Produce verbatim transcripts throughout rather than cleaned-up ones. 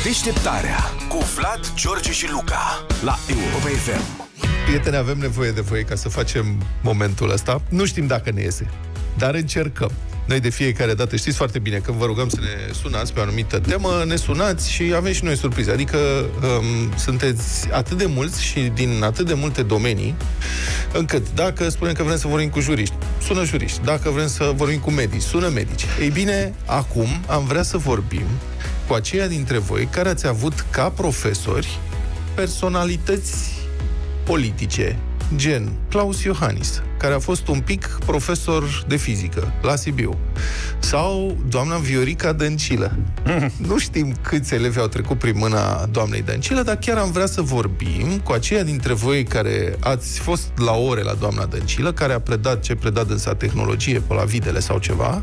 Deșteptarea cu Vlad, George și Luca la Europa F M. Prieteni, avem nevoie de voi ca să facem momentul ăsta. Nu știm dacă ne iese, dar încercăm. Noi de fiecare dată, știți foarte bine, când vă rugăm să ne sunați pe o anumită temă, ne sunați și avem și noi surprize. Adică um, sunteți atât de mulți și din atât de multe domenii, încât dacă spunem că vrem să vorbim cu juriști, sună juriști. Dacă vrem să vorbim cu medici, sună medici. Ei bine, acum am vrea să vorbim cu aceia dintre voi care ați avut ca profesori personalități politice, gen Claus Iohannis, care a fost un pic profesor de fizică la Sibiu, sau doamna Viorica Dăncilă. Mm. Nu știm câți elevi au trecut prin mâna doamnei Dăncilă, dar chiar am vrea să vorbim cu aceia dintre voi care ați fost la ore la doamna Dăncilă, care a predat ce preda dânsa, tehnologie pe la Videle sau ceva,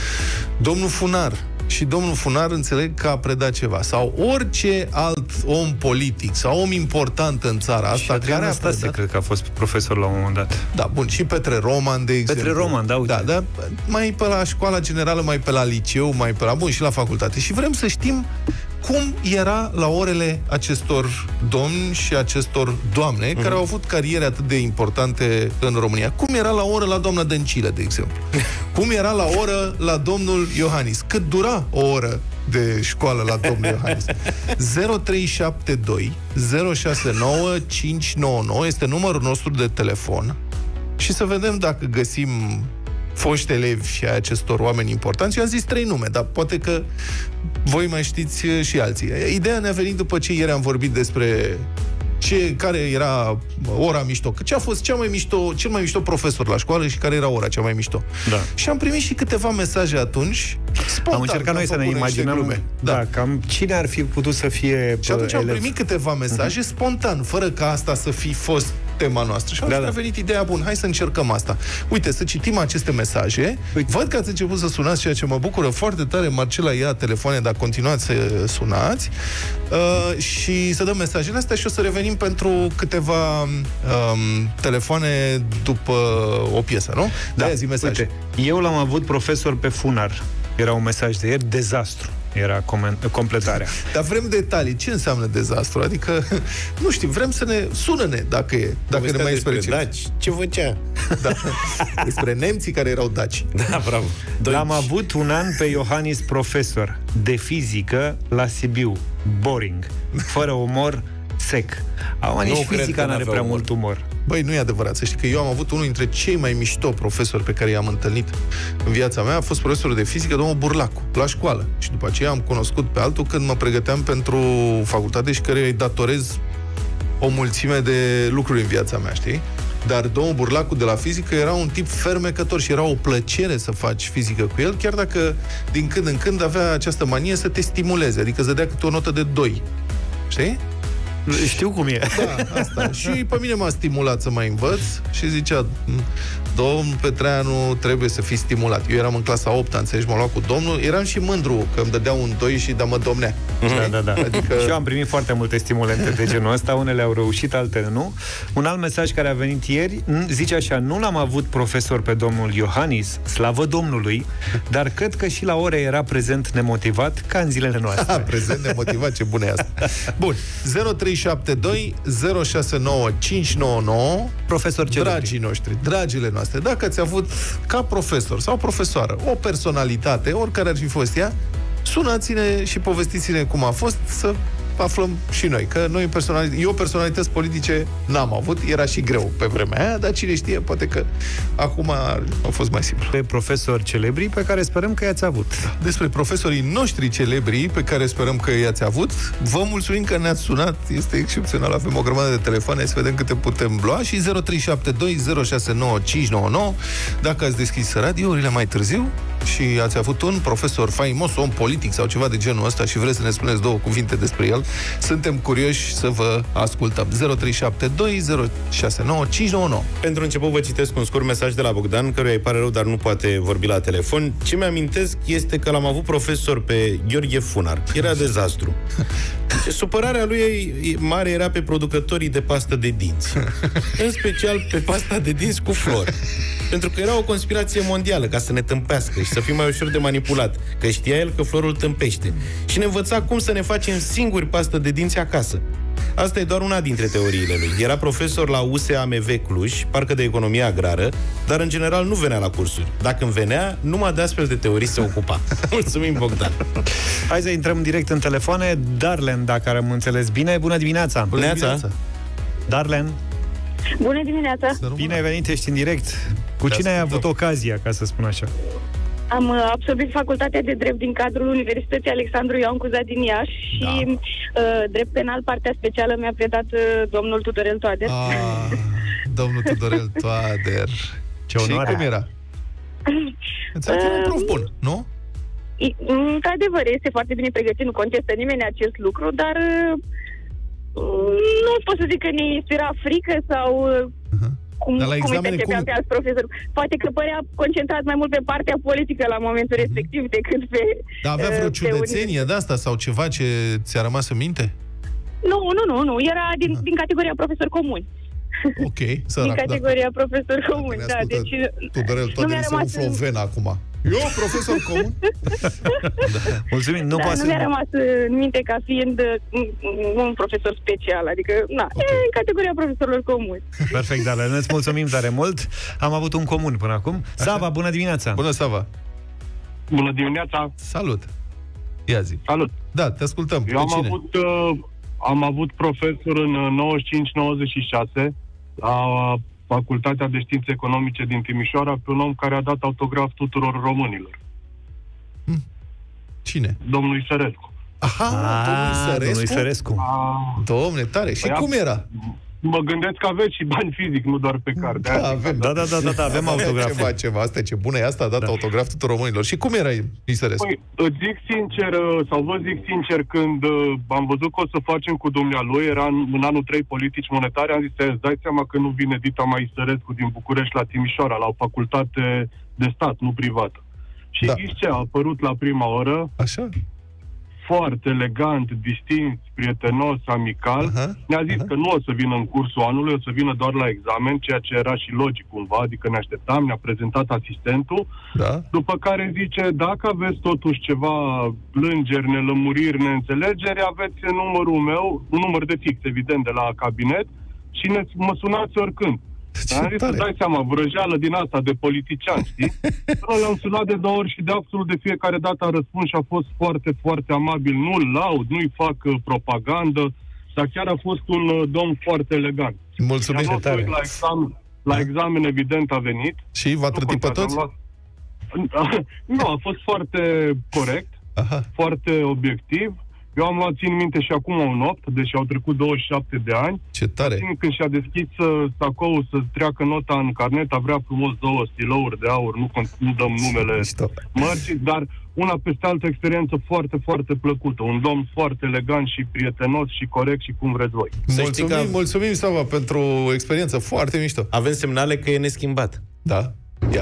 domnul Funar. Și domnul Funar înțeleg că a predat ceva. Sau orice alt om politic sau om important în țara asta. Și Adrian Năstase, cred că a fost profesor la un moment dat. Da, bun. Și Petre Roman, de exemplu. Petre Roman, da, uite. Da, da, mai pe la școala generală, mai pe la liceu, mai pe la, bun, și la facultate. Și vrem să știm cum era la orele acestor domni și acestor doamne, mm-hmm. care au avut cariere atât de importante în România. Cum era la oră la doamna Dăncilă, de exemplu? Cum era la oră la domnul Iohannis? Cât dura o oră de școală la domnul Iohannis? zero trei șapte doi zero șase nouă cinci nouă nouă este numărul nostru de telefon și să vedem dacă găsim foști elevi și ai acestor oameni importanți. Eu am zis trei nume, dar poate că voi mai știți și alții. Ideea ne-a venit după ce ieri am vorbit despre ce, care era ora mișto, ce a fost cea mai mișto, cel mai mișto profesor la școală și care era ora cea mai mișto. Da. Și am primit și câteva mesaje atunci. Spontan, am încercat noi să ne imaginăm da. Da, cam cine ar fi putut să fie și atunci elev. am primit câteva mesaje uh-huh. spontan, fără ca asta să fi fost tema noastră. Și atunci da, da. a venit ideea, bun, hai să încercăm asta. Uite, să citim aceste mesaje. Uite. Văd că ați început să sunați, ceea ce mă bucură foarte tare. Marcela ia telefoane, dar continuați să sunați uh, și să dăm mesajele astea și o să revenim pentru câteva um, telefoane după o piesă, nu? Da, da zi mesaj. Uite, eu l-am avut profesor pe Funar. Era un mesaj de ieri, dezastru. Era completarea. Dar vrem detalii. Ce înseamnă dezastru? Adică, nu știu, vrem să ne... Sună-ne dacă e. Dacă ne mai despre daci. Ce făcea? Da. Despre nemții care erau daci. Da, bravo. Doi. L-am avut un an pe Iohannis profesor de fizică la Sibiu. Boring. Fără umor, sec. Acum nici fizica n-are prea umor. mult umor. Băi, nu e adevărat. Să știi că eu am avut unul dintre cei mai mișto profesori pe care i-am întâlnit în viața mea. A fost profesorul de fizică, domnul Burlacu, la școală. Și după aceea am cunoscut pe altul când mă pregăteam pentru facultate și care îi datorez o mulțime de lucruri în viața mea, știi? Dar domnul Burlacu de la fizică era un tip fermecător și era o plăcere să faci fizică cu el, chiar dacă din când în când avea această manie să te stimuleze, adică să dea câte o notă de doi. Știi? Știu cum e. Da, asta. Și pe mine m-a stimulat să mai învăț și zicea, domnul Petreanu, trebuie să fii stimulat. Eu eram în clasa a opta, înțelegi, m-a luat cu domnul, eram și mândru că îmi dădea un doi și da mă domnea. Da, da, da. Adică... Și eu am primit foarte multe stimulente de genul ăsta, unele au reușit, altele nu. Un alt mesaj care a venit ieri zice așa: nu l-am avut profesor pe domnul Iohannis, slavă Domnului, dar cred că și la ore era prezent nemotivat, ca în zilele noastre. Ha, prezent nemotivat, ce bună e asta. Bun, zero trei șapte doi zero șase nouă cinci nouă nouă. Profesor celebri. Dragii noștri, dragile noastre, dacă ați avut ca profesor sau profesoară o personalitate, oricare ar fi fost ea, sunați-ne și povestiți-ne cum a fost, să aflăm și noi, că noi personalități, eu personalități politice n-am avut, era și greu pe vremea aia, dar cine știe, poate că acum a fost mai simplu. Pe profesori celebri pe care sperăm că i-ați avut. Despre profesorii noștri celebri pe care sperăm că i-ați avut, vă mulțumim că ne-ați sunat, este excepțional, avem o grămadă de telefoane, să vedem câte putem lua și zero trei șapte doi zero șase nouă cinci nouă nouă. Dacă ați deschis radiourile mai târziu și ați avut un profesor faimos, om politic sau ceva de genul ăsta și vreți să ne spuneți două cuvinte despre el, suntem curioși să vă ascultăm. zero trei șapte doi zero șase nouă cinci nouă nouă. Pentru început vă citesc un scurt mesaj de la Bogdan, căruia îi pare rău, dar nu poate vorbi la telefon. Ce mi-amintesc este că l-am avut profesor pe Gheorghe Funar. Era dezastru. Și supărarea lui mare era pe producătorii de pastă de dinți. În special pe pasta de dinți cu flori. Pentru că era o conspirație mondială ca să ne tâmpească și să fim mai ușor de manipulat. Că știa el că florul tâmpește. Și ne învăța cum să ne facem singuri pastă de dinți acasă. Asta e doar una dintre teoriile lui. Era profesor la U S A M V Cluj, parcă de economie agrară, dar în general nu venea la cursuri. Dacă îmi venea, numai de astfel de teorii se ocupa. Mulțumim, Bogdan. Hai să intrăm direct în telefoane. Darlen, dacă am înțeles bine. Bună dimineața! Bună dimineața! Darlen! Bună dimineața! Bine ai venit, ești în direct. Cu cine ai avut ocazia, ca să spun așa? Am uh, absolvit facultatea de drept din cadrul Universității Alexandru Ioan Cuza din Iași și da. uh, drept penal, partea specială mi-a predat uh, domnul Tudorel Toader. Ah, domnul Tudorel Toader. Ce onoare! Și cum era? Înțeleg, uh, un prof bun, nu? Într-adevăr, este foarte bine pregătit, nu contestă nimeni acest lucru, dar uh, nu pot să zic că ne inspira frică sau... Uh-huh. Cum, Dar la examene, cum, cum... pe alți profesori. Poate că părea concentrat mai mult pe partea politică la momentul mm-hmm. respectiv decât pe... Dar avea vreo ciudățenie de asta sau ceva ce ți-a rămas în minte? Nu, nu, nu, nu. Era din, din categoria profesori comuni. Ok, sărac, din categoria da. profesori comuni, da. Deci, Tudorel Toader se umflă o venă acum. Eu, profesor comun? Da. Mulțumim, nu da, poate nu mi-a rămas în minte ca fiind un profesor special, adică, na, okay. e în categoria profesorilor comuni. Perfect, Darle, îți mulțumim tare mult. Am avut un comun până acum. Așa? Sava, bună dimineața! Bună, Sava! Bună dimineața! Salut! Ia zi! Salut! Da, te ascultăm. Eu am avut, uh, am avut profesor în nouăzeci și cinci nouăzeci și șase la Facultatea de Științe Economice din Timișoara, pe un om care a dat autograf tuturor românilor. Hmm. Cine? Domnul Isărescu. Aha, ah, domnul Isărescu? Domnul Isărescu. A... Domne, tare. Și păi cum era? Mă gândesc că aveți și bani fizic, nu doar pe card. Da, avem. Da, da, da, da, da avem autograf. Ceva, ceva. Asta e ce bună e asta, a dat da. autograf tuturor românilor. Și cum era Isărescu? Păi, îți zic sincer, sau vă zic sincer, când am văzut că o să facem cu dumnealui, era în, în anul trei politici monetare, am zis, îți dai seama că nu vine Dita mai Isărescu din București la Timișoara, la o facultate de stat, nu privată. Și da. Știți ce? A apărut la prima oră. Așa? Foarte elegant, distins, prietenos, amical. Uh-huh. Ne-a zis uh-huh. că nu o să vină în cursul anului, o să vină doar la examen, ceea ce era și logic cumva, adică ne așteptam, ne-a prezentat asistentul, da. După care zice, dacă aveți totuși ceva plângeri, nelămuriri, neînțelegeri, aveți numărul meu, un număr de fix, evident, de la cabinet și ne, mă sunați oricând. Am zis, dai seama, vrăjeală din asta de politician, știi? Până l-am sunat de două ori și de absolut de fiecare dată a răspuns și a fost foarte, foarte amabil. Nu-l laud, nu-i fac uh, propagandă, dar chiar a fost un uh, domn foarte elegant. Mulțumesc tare. La examen, la examen, evident, a venit. Și v-a trătit pe toți? Luat... Nu, a fost foarte corect, aha. Foarte obiectiv. Eu am luat, țin minte, și acum un opt, deși au trecut douăzeci și șapte de ani. Ce tare! Țin, când și-a deschis uh, sacoul să treacă nota în carnet, avea frumos două stilouri de aur, nu, nu dăm numele mărcii, dar una peste altă experiență foarte, foarte plăcută. Un domn foarte elegant și prietenos și corect și cum vreți voi. Mulțumim, că... mulțumim, Sava, pentru experiență foarte mișto. Avem semnale că e neschimbat. Da? Ia.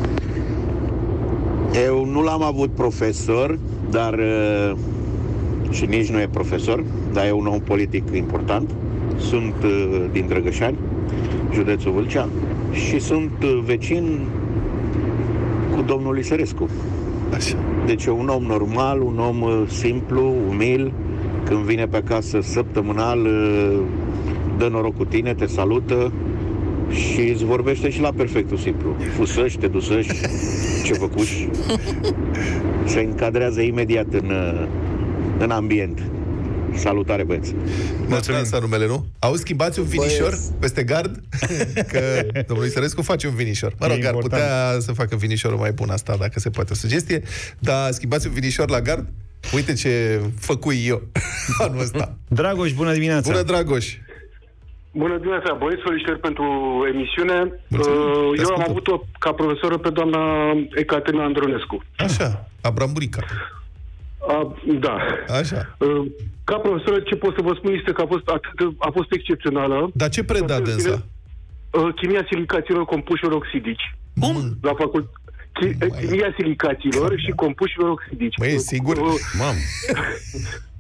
Eu nu l-am avut profesor, dar... Uh... și nici nu e profesor, dar e un om politic important. Sunt uh, din Drăgășani, județul Vâlcea, și sunt uh, vecin cu domnul Isărescu. Așa. Deci e un om normal, un om uh, simplu, umil. Când vine pe acasă săptămânal, uh, dă noroc cu tine, te salută și îți vorbește și la perfectul simplu. Fusăși, te dusăși, ce făcuși. Se încadrează imediat în... Uh, în ambient. Salutare, băieți. Mulțumim. Asta numele, nu? Auzi, schimbați un finișor băieți. Peste gard? Că domnul Isărescu face un finișor. Mă rog, ar putea să facă finișorul mai bun, asta, dacă se poate, o sugestie. Dar schimbați un finișor la gard? Uite ce făcui eu anul ăsta. Dragoș, bună dimineața! Bună, Dragoș! Bună dimineața, băieți, felicitări pentru emisiune. Mulțumim. Eu am avut-o ca profesoră pe doamna Ecaterina Andronescu. Așa, Abramburica. A, da. Așa. Ca profesoră, ce pot să vă spun este că a fost, atât, a fost excepțională. Dar ce preda dânsa? Chimia silicaților compușilor oxidici. Cum? La facult... Chimia silicaților și compușilor oxidici. Măi, e sigur? Mam.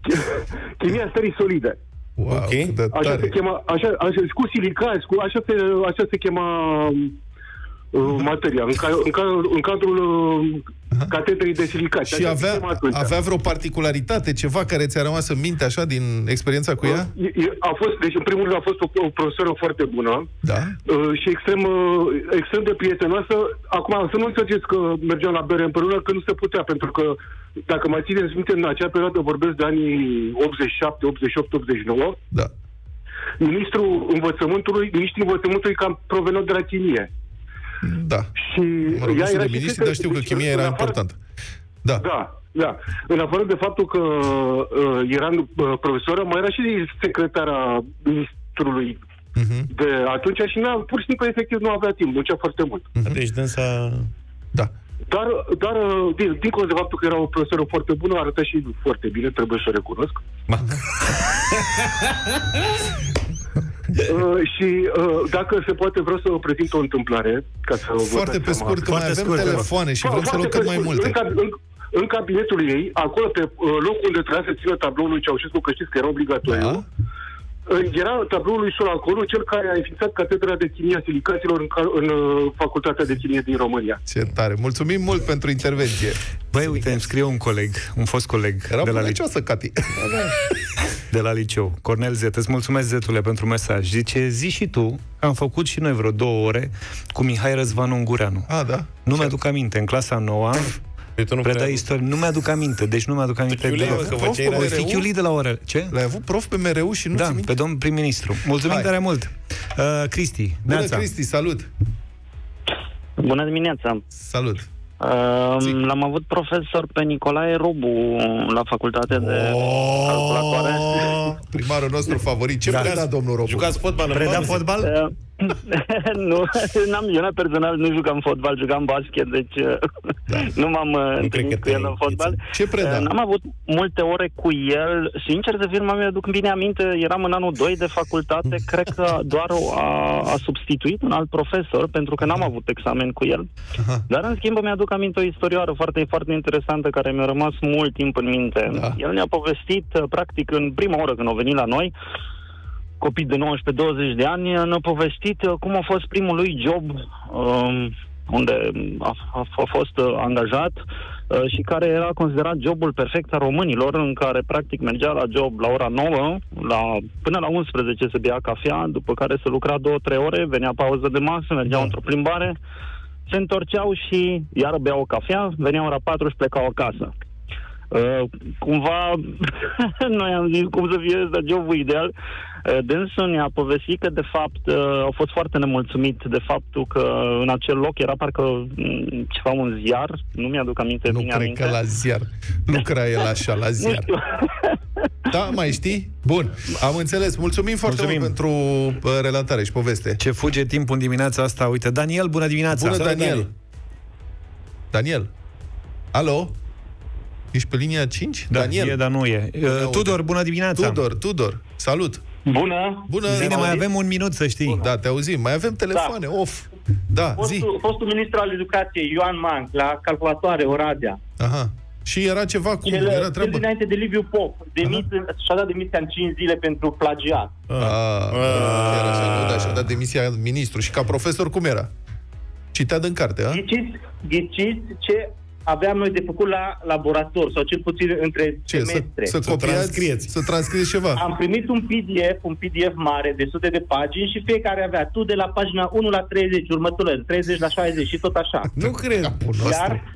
chimia stării solide. Wow, okay. Așa se chema, așa, așa, cu silicați, cu, așa, se, așa se chema uh, materia, în, ca, în, ca, în cadrul uh, catedrei de silicați. Și avea, avea vreo particularitate, ceva care ți-a rămas în minte, așa, din experiența cu ea? Uh, a fost, deci, în primul rând, a fost o, o profesoră foarte bună, da? uh, și extrem, uh, extrem de prietenoasă. Acum, să nu înțelegeți că mergeam la bere împreună, că nu se putea, pentru că, dacă mai țineți minte, în acea perioadă vorbesc de anii optzeci și șapte, optzeci și opt, optzeci și nouă, da. Ministrul învățământului, ministrul învățământului cam proveneau de la chimie. Da. Și mă rog, ea era de ministri, dar știu că chimia era importantă. Da. Da, da. În afară de faptul că uh, era uh, profesoră, mai era și secretara ministrului uh-huh. de atunci și n-a, pur și simplu, efectiv, nu avea timp, muncea foarte mult. Uh-huh. Deci dânsa... Da. Dar, dar din, dincolo de faptul că era o profesoră foarte bună, arăta și foarte bine, trebuie să o recunosc. Uh, și uh, dacă se poate, vreau să vă prezint o întâmplare ca să foarte pe scurt, că mai avem scurt, telefoane și vrem să luăm cât mai multe. În, în, în cabinetul ei, acolo pe uh, locul unde trebuia să țină tabloul lui Ceaușescu, că știți că era obligatoriu, da? Era tabloul lui Solacolu, cel care a înființat catedra de chimie a silicaților în, în uh, Facultatea de Chimie din România. Ce tare! Mulțumim mult pentru intervenție. Băi, uite, îmi scrie un coleg, un fost coleg era de la liceu, Cati. de la liceu, Cornel Zet. Îți mulțumesc, Zetule, pentru mesaj. Zice, zi și tu, am făcut și noi vreo două ore cu Mihai Răzvan Ungureanu. Ah, da? Nu mi-aduc aminte, în clasa nouă nu preda istorie. Nu mi-aduc aminte, deci nu mi-aduc aminte de Voi fi chiulit de la orele. Ce? L-ai avut prof pe M R U și nu da, ți minte? Pe domn prim-ministru. Mulțumim Hai. tare mult. Uh, Cristi, Bună, Neața. Cristi, salut! Bună dimineața! Salut! Uh, l-am avut profesor pe Nicolae Robu la facultatea de oh, calculatoare. Primarul nostru favorit. Ce preda domnul Robu? Jucați fotbal? Preda fotbal? Uh, nu, n-am, eu personal nu jucam fotbal, jucam basket, deci da. nu m-am întâlnit cu el în fotbal. Ce preda? N-am avut multe ore cu el. Sincer să fiu, mi aduc bine aminte, eram în anul doi de facultate, cred că doar a, a substituit un alt profesor, pentru că n-am avut examen cu el. Aha. Dar în schimb mi-aduc aminte o istorioară foarte, foarte interesantă care mi-a rămas mult timp în minte. Da. El ne-a povestit, practic, în prima oră când a venit la noi, copii de nouăsprezece douăzeci de ani, ne-a povestit cum a fost primul lui job um, unde a, a, a fost uh, angajat uh, și care era considerat jobul perfect al românilor, în care practic mergea la job la ora nouă, la, până la unsprezece se bea cafea, după care se lucra două trei ore, venea pauză de masă, mergeau da. într-o plimbare, se întorceau și iară beau o cafea, veneau ora patru și plecau acasă. Uh, cumva noi am zis cum să fie ăsta jobul ideal. uh, Dânsul ne-a povestit că de fapt uh, au fost foarte nemulțumit de faptul că în acel loc era parcă um, ceva un ziar, nu mi-aduc aminte. Nu bine cred aminte. că la ziar lucra el așa la ziar. Da, mai știi? Bun, am înțeles. Mulțumim foarte Mulțumim. mult pentru uh, relatare și poveste. Ce fuge timpul în dimineața asta. Uite, Daniel, bună dimineața. Bună, Daniel. Daniel. Daniel. Alo? Ești pe linia cinci? Da, Daniel. e, dar nu e. Uh, Tudor, bună dimineața. Tudor, Tudor, salut. Bună. Bună. Bine, mai avem un minut, să știi. Bună. Da, te auzim. Mai avem telefoane, da. off. Da, fostul, zi. Fostul ministru al educației, Ioan Manc, la calculatoare, Oradea. Aha. Și era ceva cum Cel, era treaba? Cel dinainte de Liviu Pop. Demit, și-a dat demisia în cinci zile pentru plagiat. Ah, ah, ah. Era așa, nu, da, și-a dat demisia ministru. Și ca profesor cum era? Citea din carte, a? Ghiciți, ghiciți ce aveam noi de făcut la laborator, sau cel puțin între ce, semestre. Să, să copiați, să transcrieți ceva. Am primit un P D F, un P D F mare de sute de pagini și fiecare avea tu de la pagina unu la treizeci, următoarele treizeci la șaizeci și tot așa. Nu cred. Iar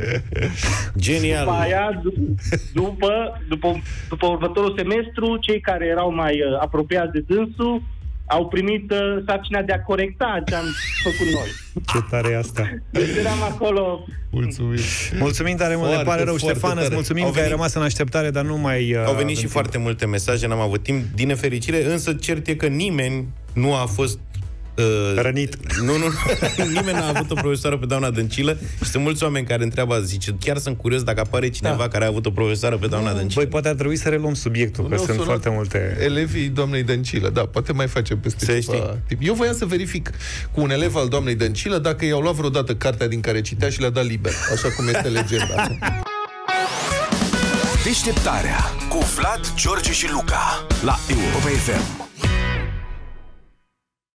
genial. După aia, după, după, după următorul semestru, cei care erau mai uh, apropiați de dânsul au primit uh, sarcina de a corecta ce am făcut noi. Ce tare e asta. Deci eram acolo. Mulțumim. Mulțumim tare mult, ne pare rău, Ștefan, îți mulțumim au că venit... ai rămas în așteptare, dar nu mai... Uh, au venit și timp. Foarte multe mesaje, n-am avut timp, din nefericire, însă cert e că nimeni nu a fost Uh, rănit. Nu, nu, nu. Nimeni n-a avut o profesoară pe doamna Dăncilă și sunt mulți oameni care întreabă, zice, chiar sunt curios dacă apare cineva da. care a avut o profesoară pe doamna Dăncilă. Băi, poate ar trebui să reluăm subiectul, că nu, sunt foarte multe... Elevii doamnei Dăncilă, da, poate mai facem peste ceva timp. Eu voiam să verific cu un elev al doamnei Dăncilă dacă i-au luat vreodată cartea din care citea și le-a dat liber, așa cum este legenda. Deșteptarea cu Vlad, George și Luca la Europa F M.